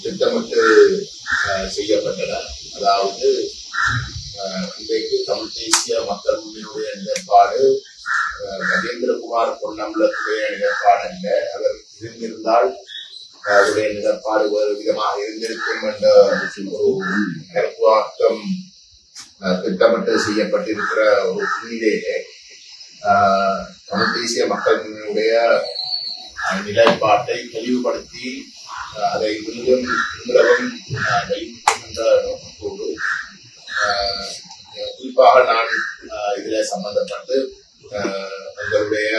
திட்டமிட்டு செய்யப்பட்டன. அதாவது இன்றைக்கு தமிழ் தேசிய மக்கள் முன்னணியுடைய நிலைப்பாடு கஜேந்திரகுமார் பொன்னம்பலத்துடைய நிலைப்பாடு அல்ல. அவர் இருந்திருந்தால் அவருடைய நிலைப்பாடு ஒரு விதமாக இருந்திருக்கும் என்ற ஒரு கருத்துவாக்கம் திட்டமிட்டு செய்யப்பட்டிருக்கிற ஒரு புள்ளியிலே தமிழ் தேசிய மக்கள் முன்னணியுடைய நிலைப்பாட்டை தெளிவுபடுத்தி அதை மீண்டும் வலியுறுத்தும் என்ற நோக்கத்தோடு குறிப்பாக நான் இதுல சம்பந்தப்பட்டு எங்களுடைய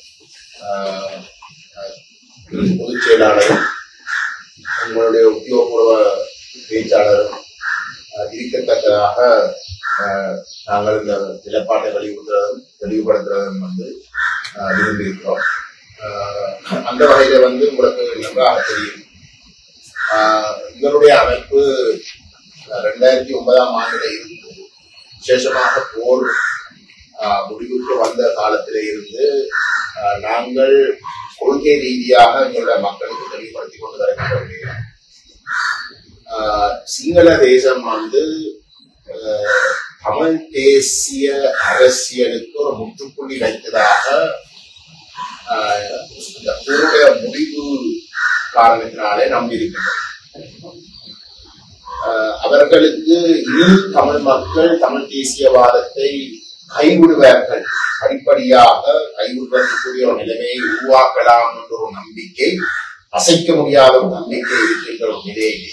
பொதுச் செயலாளரும் உங்களுடைய உத்தியோகபூர்வ பேச்சாளரும் இருக்கத்தக்கதாக நாங்கள் இந்த நிலைப்பாட்டை தெளிவுபடுத்துறதும் விரும்பியிருக்கிறோம். அந்த வகையில உங்களுக்கு நன்றாக தெரியும், எங்களுடைய அமைப்பு 2009ஆம் ஆண்டில இருந்து விசேஷமாக போர் முடிவுக்கு வந்த காலத்திலே இருந்து நாங்கள் கொள்கை ரீதியாக எங்களுடைய மக்களுக்கு தெளிவுபடுத்திக் கொண்டு வருகிறோம். சிங்கள தேசம் தமிழ் தேசிய அரசியலுக்கு ஒரு முற்றுப்புள்ளி வைத்ததாக இந்த போருடைய முடிவு காரணத்தினாலே நம்பியிருக்கிறோம். அவர்களுக்கு இரு தமிழ் மக்கள் தமிழ் தேசியவாதத்தை கைவிடுவார்கள், படிப்படியாக கைவிடுவதற்குரிய ஒரு நிலைமையை உருவாக்கலாம் என்ற ஒரு நம்பிக்கை, அசைக்க முடியாத ஒரு நம்பிக்கை இருக்கின்ற ஒரு நிலையிலே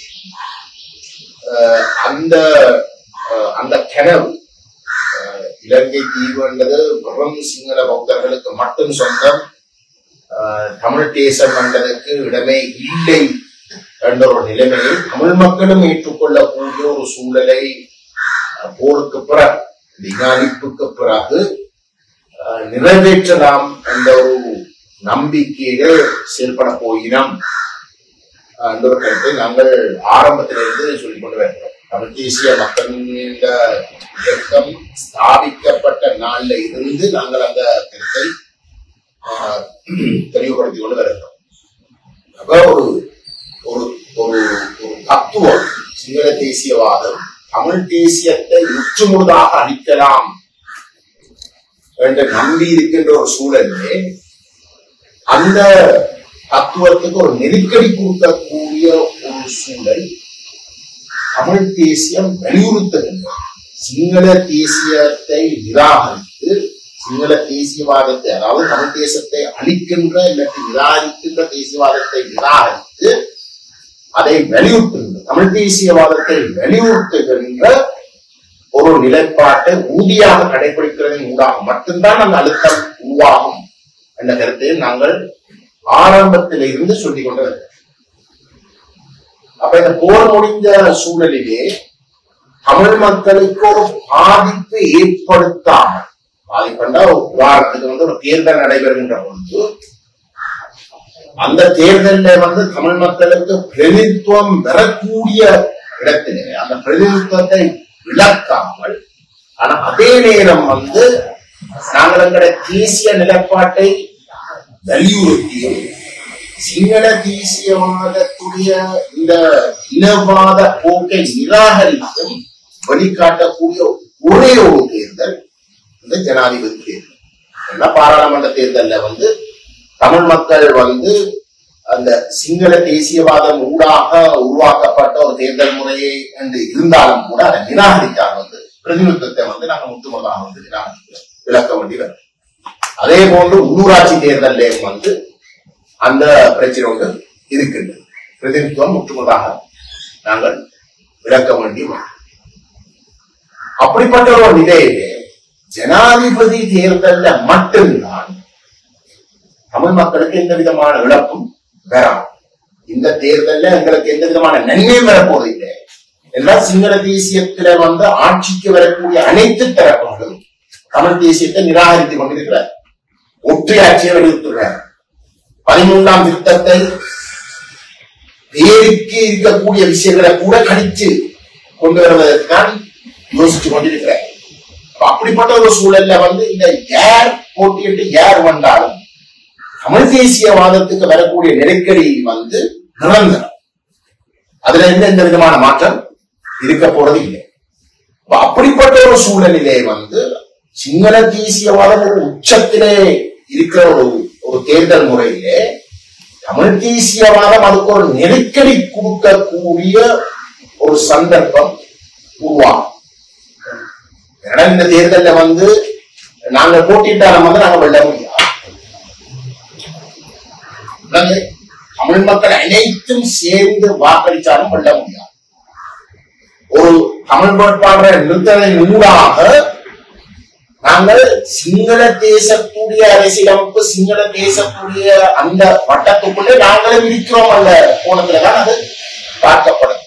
அந்த கனவு இலங்கை தீவு என்பது வெறும் சிங்கள பௌத்தர்களுக்கு மட்டும் சொந்தம், தமிழ் தேசம் என்பதற்கு இடமே இல்லை என்ற ஒரு நிலைமையை தமிழ் மக்களும் ஏற்றுக்கொள்ளக்கூடிய ஒரு சூழலை போருக்கு பிறகு, விஞ்ஞானிப்புக்கு பிறகு நிறைவேற்றலாம் என்ற ஒரு நம்பிக்கையிலே செயல்பட போகிறோம் என்ற ஒரு கருத்தை நாங்கள் ஆரம்பத்திலிருந்து சொல்லிக் கொண்டு வருகிறோம். தமிழ் தேசிய மக்கள் இயக்கம் ஸ்தாபிக்கப்பட்ட நாள்ல இருந்து நாங்கள் அந்த கருத்தை தெளிவுபடுத்திக் கொண்டு வருகிறோம். அப்ப ஒரு தத்துவம், சிங்கள தேசியவாதம் தமிழ் தேசியத்தை முற்றுமுழுதாக அளிக்கலாம் என்று நம்பி இருக்கின்ற ஒரு சூழலே அந்த தத்துவத்துக்கு ஒரு நெருக்கடி கொடுக்கக்கூடிய ஒரு சூழல் தமிழ் தேசியம் வலியுறுத்துகின்ற சிங்கள தேசியத்தை நிராகரித்து, சிங்கள தேசியவாதத்தை அதாவது தமிழ் தேசத்தை அளிக்கின்ற இல்லாட்டி நிராகரிக்கின்ற தேசியவாதத்தை நிராகரித்து அதை வலியுறுத்துகின்ற தமிழ் தேசியவாதத்தை வலியுறுத்துகின்ற ஒரு நிலைப்பாட்டை உறுதியாக கடைபிடிக்கிறதன் ஊடாக மட்டும்தான் அந்த அழுத்தம் உருவாகும் என்ற கருத்தை நாங்கள் ஆரம்பத்தில் இருந்து சொல்லிக் கொண்டு வருகிறோம். அப்ப இந்த போர் முடிந்த சூழலிலே தமிழ் மக்களுக்கு ஒரு பாதிப்பு ஏற்படுத்தாமல், பாதிப்பண்டா உதாரணத்துக்கு ஒரு தேர்தல் நடைபெறுகின்ற பொழுது அந்த தேர்தலில் தமிழ் மக்களுக்கு பிரதிநிதித்துவம் பெறக்கூடிய இடத்திலே அந்த பிரதிநிதித்துவத்தை இழக்காமல், ஆனா அதே நேரம் நாங்கள் எங்களுடைய தேசிய நிலைப்பாட்டை வலியுறுத்தியும் சிங்கள தேசியவாதத்துடைய இந்த இனவாத போக்கை நிராகரித்தும் வழிகாட்டக்கூடிய ஒரே ஒரு தேர்தல் இந்த ஜனாதிபதி தேர்தல். பாராளுமன்ற தேர்தல்ல தமிழ் மக்கள் அந்த சிங்கள தேசியவாதம் ஊடாக உருவாக்கப்பட்ட ஒரு தேர்தல் முறையை என்று இருந்தாலும் கூட அதை நிராகரித்தார். பிரதிநிதித்துவத்தை நாங்கள் முற்றுமுழுதாக விளக்க வேண்டி வரும். அதே போன்று உள்ளூராட்சி தேர்தலே அந்த பிரச்சனை ஒன்று இருக்கின்றது. பிரதிநிதித்துவம் முற்றுமுழுதாக நாங்கள் விளக்க வேண்டி வரும். அப்படிப்பட்ட ஒரு நிலையிலே ஜனாதிபதி தேர்தல்ல மட்டும்தான் தமிழ் மக்களுக்கு எந்த விதமான இழப்பும் வராது. இந்த தேர்தல்ல எங்களுக்கு எந்த விதமான நன்மையும் வரப்போவதில்லை என்றால் சிங்கள தேசியத்தில ஆட்சிக்கு வரக்கூடிய அனைத்து தரப்புகளும் தமிழ் தேசியத்தை நிராகரித்துக் கொண்டிருக்கிறார். ஒற்றையாட்சியை வலியுறுத்துகிறார். 13ஆம் திருத்தத்தை பேருக்கு இருக்கக்கூடிய விஷயங்களை கூட கணிச்சு கொண்டு வருவதற்கான யோசிச்சு கொண்டிருக்கிறார். அப்படிப்பட்ட ஒரு சூழல்ல இந்த யார் போட்டியிட்டு யார் வந்தாலும் தமிழ் தேசியவாதத்துக்கு வரக்கூடிய நெருக்கடி நிரந்தரம். அதுல எந்த விதமான மாற்றம் இருக்க போறது இல்லை. அப்படிப்பட்ட ஒரு சூழலிலே சிங்கள தேசியவாதம் ஒரு உச்சத்திலே இருக்கிற ஒரு தேர்தல் முறையிலே தமிழ் தேசியவாதம் அதுக்கு ஒரு நெருக்கடி கொடுக்கக்கூடிய ஒரு சந்தர்ப்பம் உருவாகும். இந்த தேர்தலில் நாங்க போட்டிட்டாலும் நாங்க வெல்ல முடியாது. தமிழ் மக்கள் அனைத்தும் சேர்ந்து வாக்களித்தாலும் வெல்ல முடியாது. ஒரு தமிழ் வேட்பாளரை நிறுத்தலின் ஊடாக நாங்கள் சிங்கள தேசத்துடைய அரசியலமைப்பு சிங்கள தேசத்துடைய அந்த வட்டத்துக்குள்ளே நாங்களும் இருக்கிறோம் அந்த கோணத்துலதான் அது பார்க்கப்படும்.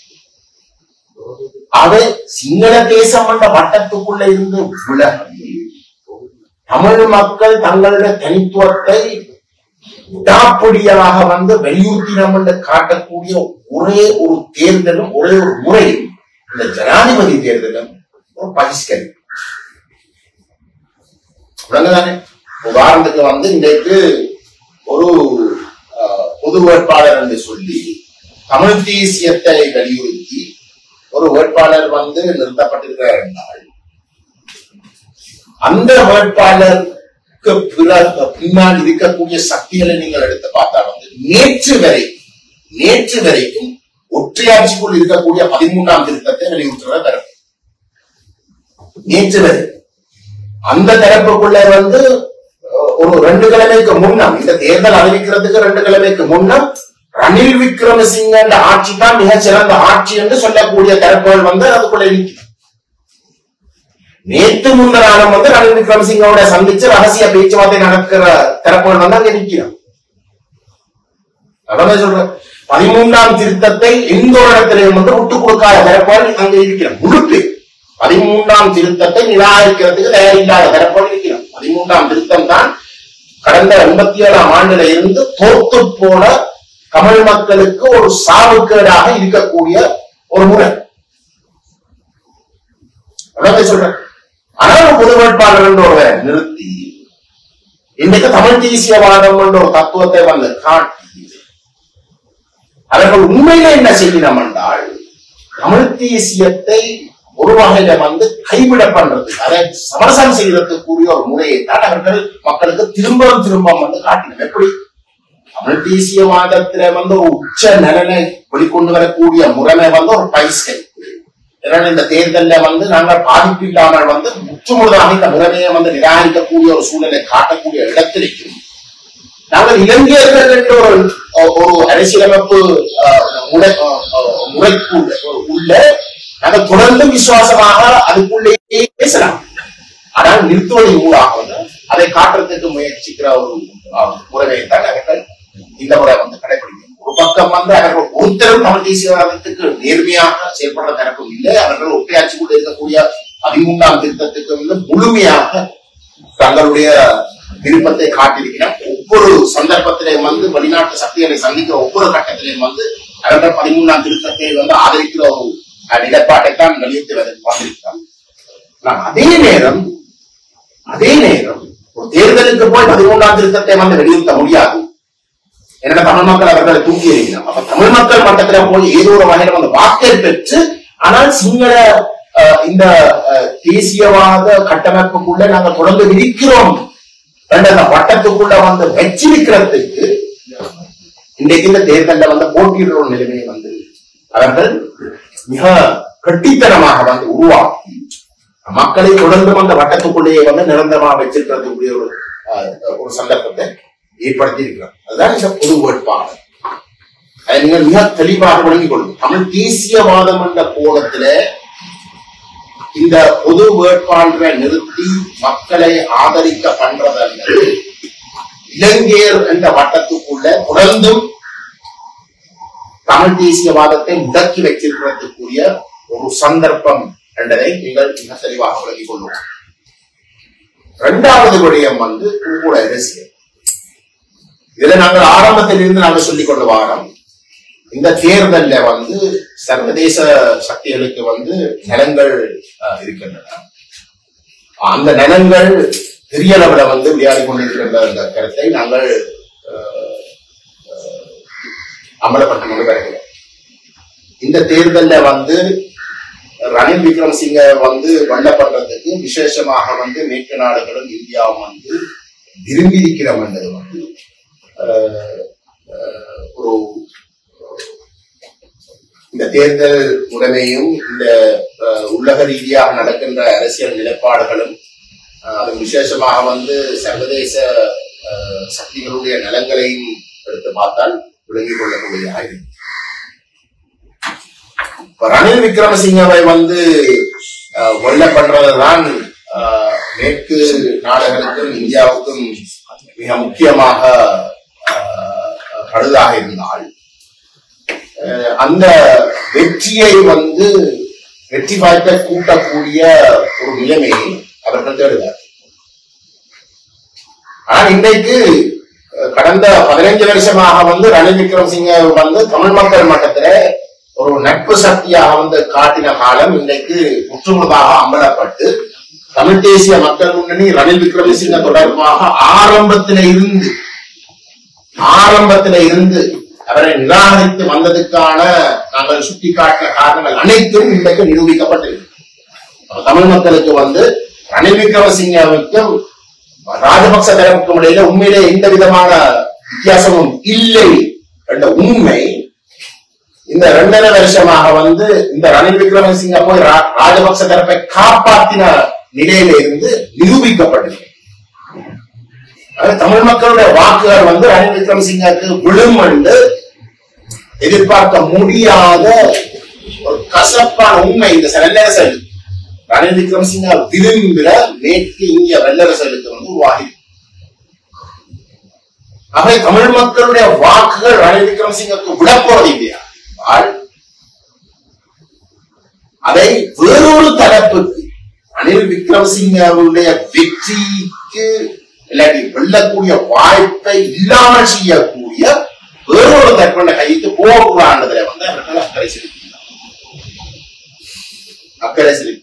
அது சிங்கள தேசம் என்ற வட்டத்துக்குள்ள இருந்து விலகி தமிழ் மக்கள் தங்களுடைய தனித்துவத்தை விடாப்பிடியாக வலியுறுத்தினம் என்று காட்டக்கூடிய ஒரே ஒரு தேர்தலும் ஒரே ஒரு முறையும் இந்த ஜனாதிபதி தேர்தலும் ஒரு பகிஷ்கரி. உடனே உதாரணத்துக்கு இன்றைக்கு ஒரு பொது வேட்பாளர் என்று சொல்லி தமிழ் தேசியத்தை வலியுறுத்தி ஒரு வேட்பாளர் நிறுத்தப்பட்டிருக்கிறார் என்றால் அந்த வேட்பாளருக்கு பின்னால் இருக்கக்கூடிய சக்திகளை நீங்கள் எடுத்து பார்த்தால் நேற்று வரைக்கும் ஒற்றையாட்சிக்குள் இருக்கக்கூடிய 13ஆம் திருத்தத்தை வலியுறுத்துகிற தரப்பு நேற்று வரை அந்த தரப்புக்குள்ள ஒரு 2 கிழமைக்கு முன்னம் இந்த தேர்தல் அறிவிக்கிறதுக்கு 2 கிழமைக்கு முன்னம் ரணில் விக்ரமசிங்க ஆட்சி தான் மிகச் சிறந்த ஆட்சி என்று சொல்லக்கூடிய தரப்புகள் அதுக்குள்ள இருக்கிறது. நேற்று முன்னராலும் ரணில் விக்ரமசிங்கோட சந்திச்சு ரகசிய பேச்சுவார்த்தை நடக்கிற தரப்புகள் அங்க நிற்கிறோம். அதான் சொல்றேன், 13ஆம் திருத்தத்தை எந்த ஒரு இடத்திலையும் விட்டுக் கொடுக்காத தரப்புகள் அங்க இருக்கிறோம். முழுக்க 13ஆம் திருத்தத்தை நிராகரிக்கிறதுக்கு தயாரில்லாத தரப்புகள் இருக்கிறோம். 13ஆம் திருத்தம் தான் கடந்த 87ஆம் ஆண்டுல இருந்து தோத்து போன தமிழ் மக்களுக்கு ஒரு சாவுக்கேடாக இருக்கக்கூடிய ஒரு முறை. சொல்றேன், ஆனால் பொது வேட்பாளர் ஒருவரை நிறுத்தி இன்றைக்கு தமிழ் தேசியவாதம் என்ற ஒரு தத்துவத்தை காட்டி அவர்கள் உண்மையில என்ன செய்யணும் என்றால் தமிழ் தேசியத்தை ஒரு வகையில கைவிட பண்றது அதை சமரசம் செய்யறதுக்குரிய ஒரு முறையை தான் அவர்கள் மக்களுக்கு திரும்ப காட்டினோம். எப்படி தமிழ் தேசியவாதத்தில ஒரு உச்ச நலனை வெளிக்கொண்டு வரக்கூடிய முறைமை ஒரு பைஸ்கை. இந்த தேர்தலில் நாங்கள் பாதிப்பு இல்லாமல் முற்றுமுழுதாக இந்த முறைமையை நிராகரிக்கக்கூடிய ஒரு சூழலை காட்டக்கூடிய இடத்திலேயும் நாங்கள் இளைஞர்கள் என்ற ஒரு அரசியலமைப்பு முறைக்குள்ள உள்ள நாங்கள் தொடர்ந்து விசுவாசமாக அதுக்குள்ளேயே பேசலாம். ஆனால் நிறுத்துவதன் மூலமாக அதை காட்டுறதுக்கு முயற்சிக்கிற ஒரு முறையை தான் அவர்கள் இந்த முறை கடைபிடிக்கும். ஒரு பக்கம் அவர்கள் ஒருத்தரும் தமிழ் தேசியவாதத்துக்கு நேர்மையாக செயல்படுற தரப்பும் இல்லை. அவர்கள் ஒற்றையாட்சிக்குள்ள இருக்கக்கூடிய 13ஆம் திருத்தத்துக்கு முழுமையாக தங்களுடைய விருப்பத்தை காட்டியிருக்கிறார். ஒவ்வொரு சந்தர்ப்பத்திலையும் வெளிநாட்டு சக்திகளை சந்திக்கிற ஒவ்வொரு கட்டத்திலையும் அவர்கள் 13ஆம் திருத்தத்தை ஆதரிக்கிற ஒரு நிலைப்பாட்டைத்தான் வலியுறுத்தி வந்திருக்கிறார். அதே நேரம் ஒரு தேர்தலுக்கு போய் 13ஆம் திருத்தத்தை வலியுறுத்த முடியாது. என்னோட தமிழ் மக்கள் அவர்களை தூக்கி எறிகிறார். அப்ப தமிழ் மக்கள் மட்டத்தில் போய் ஏதோ ஒரு வகையில வாக்கை பெற்று ஆனால் சிங்கள இந்த தேசியவாத கட்டமைப்புக்குள்ள நாங்கள் தொடர்ந்து இருக்கிறோம் வட்டத்துக்குள்ள வச்சிருக்கிறதுக்கு இன்றைக்கு இந்த தேர்தலில் போட்டியிடுற ஒரு நிலைமையை அவர்கள் மிக கட்டித்தனமாக உருவாக்கி மக்களை தொடர்ந்து அந்த வட்டத்துக்குள்ளேயே நிரந்தரமாக வச்சிருக்கிறதுக்குரிய ஒரு சந்தர்ப்பத்தை ஏற்படுத்தி இருக்கிறார். அதுதான் இந்த பொது வேட்பாளர். அதை நீங்கள் மிக தெளிவாக விளங்கிக் கொள்ளும். தமிழ் தேசியவாதம் என்ற கோணத்துல இந்த பொது வேட்பாளரை நிறுத்தி மக்களை ஆதரிக்க பண்றதல்ல, இலங்கையர் என்ற வட்டத்துக்குள்ள தொடர்ந்தும் தமிழ் தேசியவாதத்தை முடக்கி வச்சிருக்கிறதுக்குரிய ஒரு சந்தர்ப்பம் என்பதை நீங்கள் மிக தெளிவாக விளங்கிக் கொள்ளும். 2வது விடயம் கூட அரசியல். இதுல நாங்கள் ஆரம்பத்திலிருந்து நாங்கள் சொல்லிக் கொண்டு வாரோம், இந்த தேர்தலில் சர்வதேச சக்திகளுக்கு நலன்கள் இருக்கின்றன. அந்த நலன்கள் பெரிய அளவில் விளையாடி கொண்டிருக்கின்ற அந்த கருத்தை நாங்கள் அமலப்பட்டு கொண்டு வருகிறோம். இந்த தேர்தல்ல வந்து ரணில் விக்ரமசிங்க வந்து வெல்லப்படுறதுக்கு விசேஷமாக வந்து மேற்கு நாடுகளும் இந்தியாவும் வந்து விரும்பி இருக்கிறோம் என்றது வந்து ஒரு இந்த தேர்தல் முறைமையும் இந்த உலக ரீதியாக நடக்கின்ற அரசியல் நிலைப்பாடுகளும் அது விசேஷமாக வந்து சர்வதேச சக்திகளுடைய நலன்களையும் எடுத்து பார்த்தால் விளங்கிக் கொள்ளக்கூடியதாக இருக்கு. ரணில் விக்ரமசிங்கவை வந்து வெல்ல பண்றதுதான் மேற்கு நாடுகளுக்கும் இந்தியாவுக்கும் மிக முக்கியமாக கருதாக இருந்தால் அந்த வெற்றியை வந்து வெற்றி வாய்ப்பை கூட்டக்கூடிய ஒரு நிலைமையை அவர்கள் தேடுவார். ஆனால் இன்றைக்கு கடந்த 15 வருஷமாக வந்து ரணில் விக்ரமசிங்க வந்து தமிழ் மக்கள் மட்டத்துல ஒரு நட்பு சக்தியாக வந்து காட்டின காலம் இன்றைக்கு முற்றுமுழுதாக அம்பலப்பட்டு தமிழ் தேசிய மக்கள் முன்னணி ரணில் விக்ரமசிங்க தொடர்பாக ஆரம்பத்தில இருந்து அவரை நிராகரித்து வந்ததுக்கான நாங்கள் சுட்டிக்காட்டின காரணங்கள் அனைத்தும் இன்றைக்கு நிரூபிக்கப்பட்டிருக்கு. தமிழ் மக்களுக்கு வந்து ரணில் விக்ரமசிங்கவுக்கும் ராஜபக்ச தரப்புக்கும் இடையில உண்மையிலே எந்த விதமான வித்தியாசமும் இல்லை என்ற உண்மை இந்த 2.5 வருஷமாக வந்து இந்த ரணில் விக்ரமசிங்க போய் ராஜபக்ச தரப்பை காப்பாற்றின நிலையில இருந்து நிரூபிக்கப்பட்டது. தமிழ் மக்களுடைய வாக்குகள் வந்து ரணில் விக்ரமசிங்கக்கு விழும் என்று எதிர்பார்க்க முடியாத ஒரு கசப்பான உண்மை இந்த வெள்ளரசல் ரணில் விக்ரமசிங்க விரும்புகிற மேற்கு இந்திய வெள்ளரசலுக்கு வந்து உருவாகி. அவை தமிழ் மக்களுடைய வாக்குகள் ரணில் விக்ரமசிங்கக்கு விடப்போறது இல்லையா? அதை வேறொரு தரப்புக்கு ரணில் விக்ரமசிங்கவுடைய வெற்றிக்கு இல்லாட்டி வெல்லக்கூடிய வாய்ப்பை இல்லாமல் செய்யக்கூடிய வேறொரு தரப்புடைய கைக்கு போகக்கூடாதுல வந்து அவர்கள் அக்கறை செலுத்தி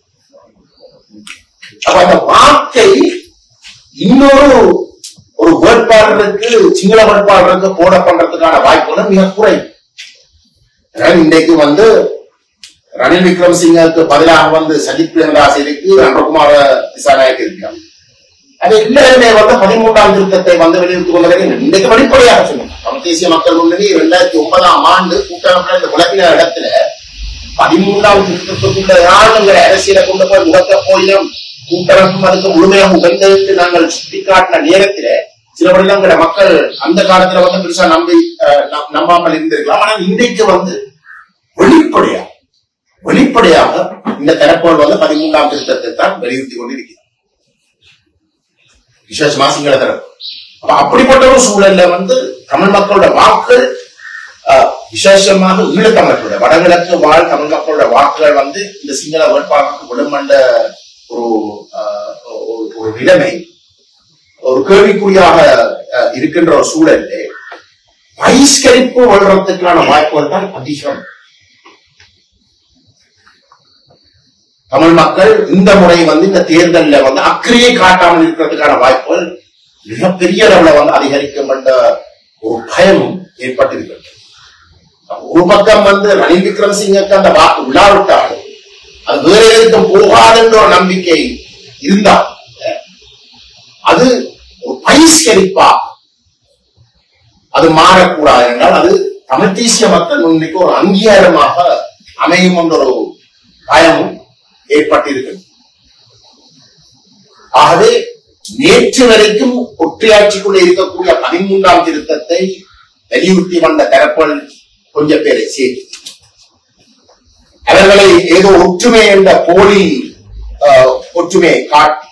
அப்ப அந்த வாக்கை இன்னொரு வேட்பாளருக்கு சிங்கள வேட்பாளருக்கு போட பண்றதுக்கான வாய்ப்புகள் மிக குறைவு. இன்றைக்கு வந்து ரணில் விக்ரமசிங்கக்கு பதிலாக வந்து சஜித் பிரேமதாஸ் இருக்கு, அனுகுமார திசாநாயக் இருக்காங்க. அது எல்லாருமே வந்து 13ஆம் திருத்தத்தை வந்து வெளியிட்டுக் கொண்டதை இன்றைக்கு வெளிப்படையாக சொன்னோம். தமிழ் தேசிய மக்கள் முன்னணி 2009ஆம் ஆண்டு கூட்டமைப்புல இந்த குழப்பின இடத்துல 13ஆம் திருத்தத்துக்குள்ள யாருங்கிற அரசியலை கொண்டு போய் முடக்க போயிடும் கூட்டமைப்பும் அதுக்கு முழுமையாக உகந்தெடுத்து நாங்கள் சுட்டிக்காட்டின நேரத்துல சில வருடங்கள மக்கள் அந்த காலத்துல வந்து பெருசா நம்பாமல் இருந்திருக்கலாம். ஆனால் இன்றைக்கு வந்து வெளிப்படையாக இந்த தரப்புகள் வந்து 13ஆம் திருத்தத்தை தான் வலியுறுத்தி கொண்டிருக்கிறார், விசேஷமா சிங்கள தரப்பு. அப்படிப்பட்ட ஒரு சூழல்ல வந்து தமிழ் மக்களோட வாக்குகள் விசேஷமாக ஈழத்தமிழர்களுடைய வடகிழக்கு வாழ் தமிழ் மக்களோட வாக்குகள் வந்து இந்த சிங்கள வேட்பாளருக்கு விடுமண்ட ஒரு நிலைமை ஒரு கேள்விக்குறியாக இருக்கின்ற ஒரு சூழலிலே பகிஷ்கரிப்பு வளர்றதுக்கான வாய்ப்புகள் தான் அதிகம். தமிழ் மக்கள் இந்த முறை வந்து இந்த தேர்தலில் வந்து அக்கறையை காட்டாமல் இருக்கிறதுக்கான வாய்ப்புகள் மிகப்பெரிய அளவுல வந்து அதிகரிக்கும் என்ற ஒரு பயமும் ஏற்பட்டிருக்கிறது. ஒரு பக்கம் வந்து ரணில் விக்ரமசிங்கக்கு அந்த வாக்கு உள்ளாவிட்டாலும் அது வேற எதுக்கும் போகாதுன்ற ஒரு நம்பிக்கை இருந்தால் அது ஒரு பகிஷ்கரிப்பா அது மாறக்கூடாது என்றால் அது தமிழ் தேசிய மக்கள் முன்னிக்கு ஒரு அங்கீகாரமாக அமையும் என்ற ஒரு பயமும் ஏற்பட்டிருக்கிறது. ஆகவே நேற்று வரைக்கும் ஒற்றையாட்சிக்குள்ள இருக்கக்கூடிய 13ஆம் திருத்தத்தை வலியுறுத்தி வந்த தரப்புகள் கொஞ்சம் பேரை சேர்த்து அவர்களை ஏதோ ஒற்றுமை என்ற போலி ஒற்றுமையை காட்டி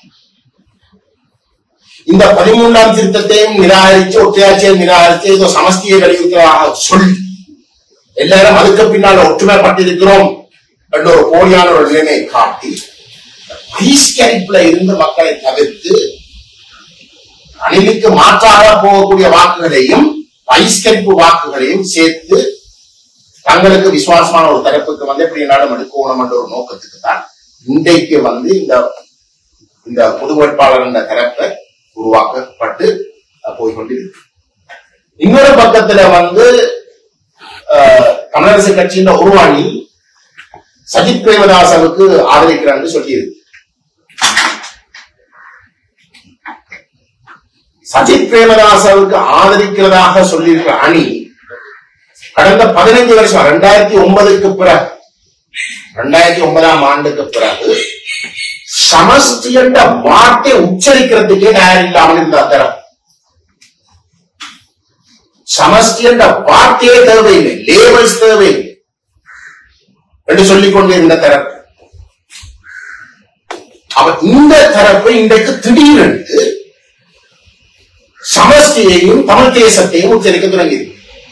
இந்த 13ஆம் திருத்தத்தையும் நிராகரித்து ஒற்றையாட்சியை நிராகரித்து ஏதோ சமஸ்தியை வலியுறுத்துவதாக சொல்லி எல்லாரும் அதுக்கு பின்னால் ஒற்றுமைப்பட்டிருக்கிறோம் என்ற ஒரு போலியான ஒரு நிலைமையை காட்டி பகிஷ்கரிப்புல இருந்து மக்களை தவிர்த்து ரணிலுக்கு மாற்றாக போகக்கூடிய வாக்குகளையும் பகிஷ்கரிப்பு வாக்குகளையும் சேர்த்து தங்களுக்கு விசுவாசமான ஒரு தரப்புக்கு வந்து எப்படி நாடும் எடுக்கணும் என்ற ஒரு நோக்கத்துக்கு தான் இன்றைக்கு வந்து இந்த பொது வேட்பாளர் என்ற தரப்பை உருவாக்கப்பட்டு போய்கொண்டிருக்கு. இன்னொரு பக்கத்துல வந்து தமிழரசு கட்சியின் ஒரு அணி சஜித் பிரேமதாசவுக்கு ஆதரிக்கிறான்னு சொல்லியிருக்கு. சஜித் பிரேமதாசவுக்கு ஆதரிக்கிறதாக சொல்லியிருக்கிற அணி கடந்த 15 வருஷம் 2009க்கு பிறகு 2009ஆம் ஆண்டுக்கு பிறகு சமஷ்டி என்ற வார்த்தை உச்சரிக்கிறதுக்கே தயார் இல்லாமல் இருந்த தரம். சமஷ்டி என்ற வார்த்தையே தேவையில்லை, லேபல்ஸ் தேவையில்லை என்று சொல்லிக் கொண்டிருந்த தரப்பு. இந்த தரப்பு இன்றைக்கு திடீரென்று சமஷ்டியையும் தமிழ் தேசத்தையும் உச்சரிக்க தொடங்கியது.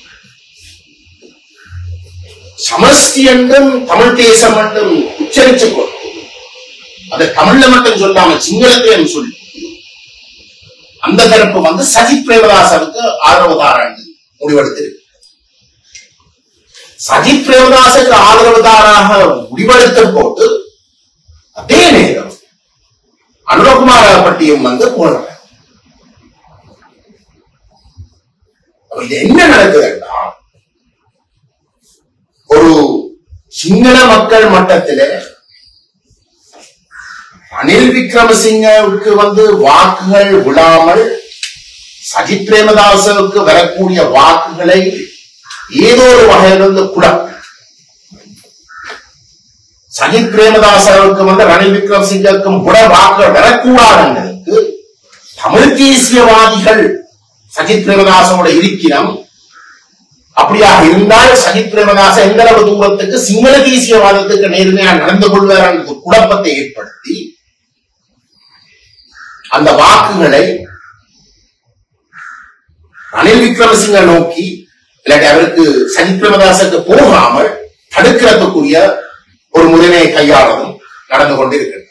சமஷ்டி என்றும் தமிழ் தேசம் என்றும் உச்சரித்துக் கொண்டு அதை தமிழ்ல மட்டும் சொல்லாமல் சிங்களத்தையும் சொல்லி அந்த தரப்பு சஜித் பிரேமதாசவுக்கு ஆதரவு தாராண்டு முடிவெடுத்திருக்கு. சஜித் பிரேமதாசுக்கு ஆதரவுதாராக முடிவெடுத்த போது அதே நேரம் அனுரகுமார பட்டியும் போடுறாங்க. இது என்ன நடக்குதுன்னா, ஒரு சிங்கள மக்கள் மட்டத்தில ரணில் விக்ரமசிங்கவுக்கு வாக்குகள் விழாமல் சஜித் பிரேமதாசவுக்கு வரக்கூடிய வாக்குகளை ஏதோ ஒரு வகையிலிருந்து குழப்பம். சஜித் பிரேமதாசவுக்கு ரணில் விக்ரமசிங்கவுக்கும் கூட வாக்குகள் வரக்கூடாதுங்கிறதுக்கு தமிழ் தேசியவாதிகள் சஜித் பிரேமதாசோட இருக்கிறோம். அப்படியாக இருந்தால் சஜித் பிரேமதாச எந்த அளவு தூரத்துக்கு சிங்கள தேசியவாதத்துக்கு நேர்மையா நடந்து கொள்வார் என்ற குழப்பத்தை ஏற்படுத்தி அந்த வாக்குகளை ரணில் விக்ரமசிங்க நோக்கி இல்லாட்டி அவருக்கு சஜித் பிரேமதாசுக்கு போகாமல் தடுக்கிறதுக்குரிய ஒரு முறையை கையாளவும் நடந்து கொண்டிருக்கிறது.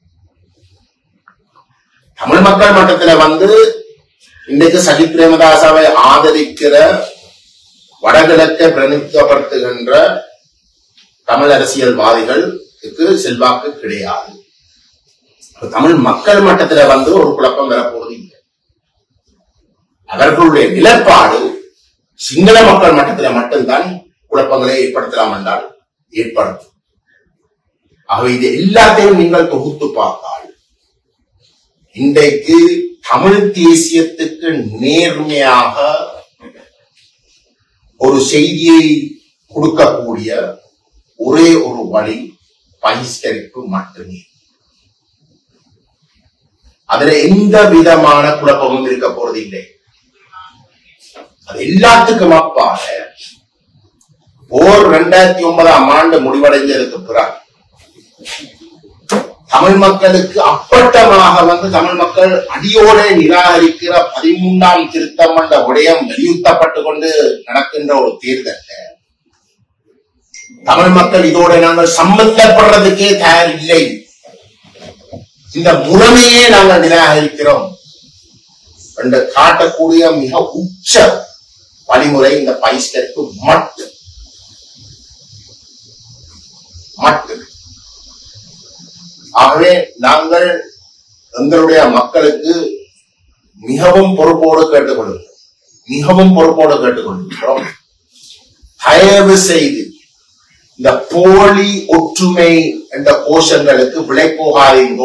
தமிழ் மக்கள் மட்டத்தில் இன்றைக்கு சஜித் பிரேமதாசாவை ஆதரிக்கிற வடகிழக்கை பிரதிநிதித்துவப்படுத்துகின்ற தமிழ் அரசியல்வாதிகளுக்கு செல்வாக்கு கிடையாது. தமிழ் மக்கள் மட்டத்தில் ஒரு குழப்பம் வரப்போவது இல்லை. அவர்களுடைய நிலைப்பாடு சிங்கள மக்கள் மட்டத்தில் மட்டும்தான் குழப்பங்களை ஏற்படுத்தலாம் என்றால் ஏற்படுத்தும். ஆகவே இது எல்லாத்தையும் நீங்கள் தொகுத்து பார்த்தால் இன்றைக்கு தமிழ் தேசியத்துக்கு நேர்மையாக ஒரு செய்தியை கொடுக்கக்கூடிய ஒரே ஒரு வழி பகிஷ்கரிப்பு மட்டுமே. அதுல எந்த விதமான குழப்பமும் இருக்க போறது இல்லை. அது எல்லாத்துக்கும் அப்பால போர் 2009ஆம் ஆண்டு முடிவடைஞ்சதுக்கு பிறகு தமிழ் மக்களுக்கு அப்பட்டமாக தமிழ் மக்கள் அடியோட நிராகரிக்கிற 13ஆம் திருத்தம் என்ற விடயம் வலியுறுத்தப்பட்டுக் கொண்டு நடக்கின்ற ஒரு தேர்தல் தமிழ் மக்கள் இதோட நாங்கள் சம்பந்தப்படுறதுக்கே தயார் இல்லை. இந்த முறைமையே நாங்கள் நிராகரிக்கிறோம் என்று காட்டக்கூடிய மிக உச்ச வழிமுறை இந்த பகிஷ்கரிப்பு மட்டும். ஆகவே நாங்கள் எங்களுடைய மக்களுக்கு மிகவும் பொறுப்போடு கேட்டுக்கொள்கிறோம். தயவு செய்து இந்த போலி ஒற்றுமை என்ற கோஷங்களுக்கு விலை போகாதீங்கோ.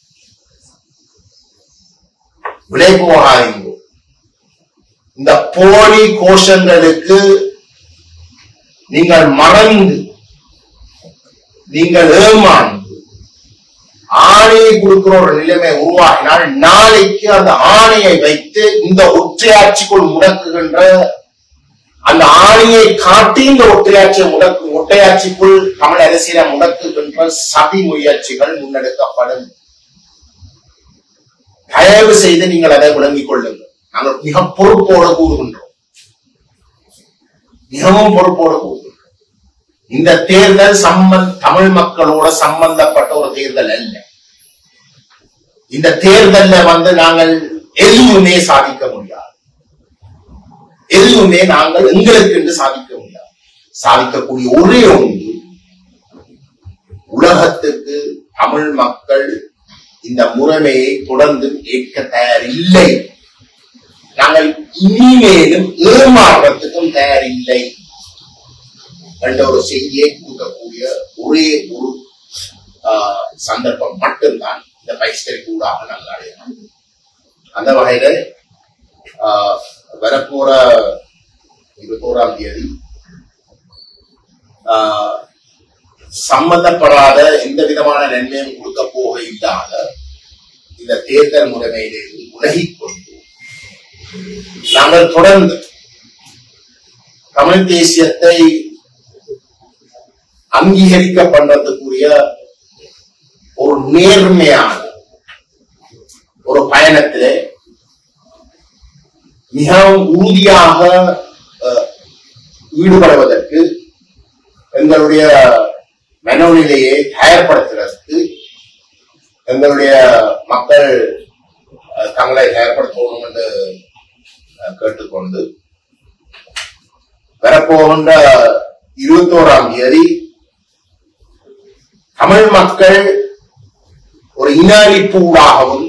இந்த போலி கோஷங்களுக்கு நீங்கள் மறந்து நீங்கள் ஏமாந்து ஆணையை கொடுக்கிற ஒரு நிலைமை உருவாக்கினால் நாளைக்கு அந்த ஆணையை வைத்து இந்த ஒற்றையாட்சிக்குள் முடக்குகின்ற அந்த ஆணையை காட்டி இந்த ஒற்றையாட்சிக்குள் தமிழ் அரசியலை முடக்குகின்ற சதி முயற்சிகள் முன்னெடுக்கப்படும். தயவு செய்து நீங்கள் அதை விளங்கிக் கொள்ளுங்கள். நாங்கள் மிக பொறுப்போடு கூறுகின்றோம், மிகவும் பொறுப்போடு கூறுகின்றோம். இந்த தேர்தல் தமிழ் மக்களோட சம்பந்தப்பட்ட ஒரு தேர்தல் அல்ல. இந்த தேர்தல்ல நாங்கள் எதுவுமே சாதிக்க முடியாது. எதுவுமே நாங்கள் எங்களுக்கு என்று சாதிக்க முடியாது. சாதிக்கக்கூடிய ஒரே ஒன்று, உலகத்துக்கு தமிழ் மக்கள் இந்த முறைமையை தொடர்ந்து ஏற்க தயார் இல்லை. நாங்கள் இனிமேலும் ஏமாற்றத்துக்கும் தயார் இல்லை. என்ற ஒரு செய்தியை கொடுக்கக்கூடிய ஒரே ஒரு சந்தர்ப்பம் மட்டும்தான் இந்த பகிஷ்கரிப்பு ஊடாக நாங்கள் அடையலாம். அந்த வகையில வரப்போற 21ஆம் தேதி சம்பந்தப்படாத எந்த விதமான நன்மையும் கொடுக்க போக இல்லாத இந்த தேர்தல் முறைமையிலிருந்து உலகிக் கொண்டு நாங்கள் தொடர்ந்து தமிழ் தேசியத்தை அங்கீகரிக்க பண்றதுக்குரிய ஒரு நேர்மையான ஒரு பயணத்திலே மிகவும் உறுதியாக ஈடுபடுவதற்கு எங்களுடைய மனோநிலையை தயார்படுத்துவதற்கு எங்களுடைய மக்கள் தங்களை தயார்படுத்தணும் என்று கேட்டுக்கொண்டு வரப்போகின்ற 21ஆம் தேதி தமிழ் மக்கள் ஒரு இன அழிப்பு ஊடாகவும்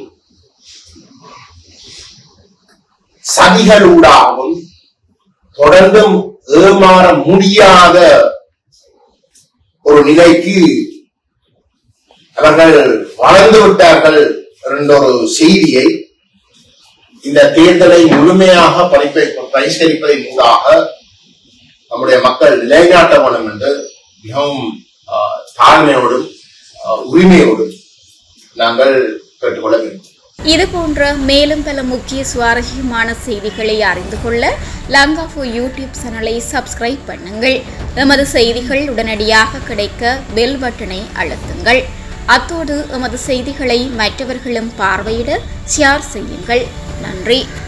சதிகளூடாகவும் தொடர்ந்தும் ஏமாற முடியாத ஒரு நிலைக்கு அவர்கள் வளர்ந்து விட்டார்கள் என்ற ஒரு செய்தியை இந்த தேர்தலை முழுமையாக பரிஷ்கரிப்பதன் மூலமாக நம்முடைய மக்கள் நிலைநாட்ட வேண்டும் என்று மிகவும் தாழ்மையோடும் உரிமையோடும் நாங்கள் கேட்டுக்கொள்ள வேண்டும். இதுபோன்ற மேலும் பல முக்கிய சுவாரஸ்யமான செய்திகளை அறிந்து கொள்ள லங்காஃபோ யூடியூப் சேனலை சப்ஸ்கிரைப் பண்ணுங்கள். எமது செய்திகள் உடனடியாக கிடைக்க பெல் பட்டனை அழுத்துங்கள். அத்தோடு எமது செய்திகளை மற்றவர்களும் பார்வையிட ஷேர் செய்யுங்கள். நன்றி.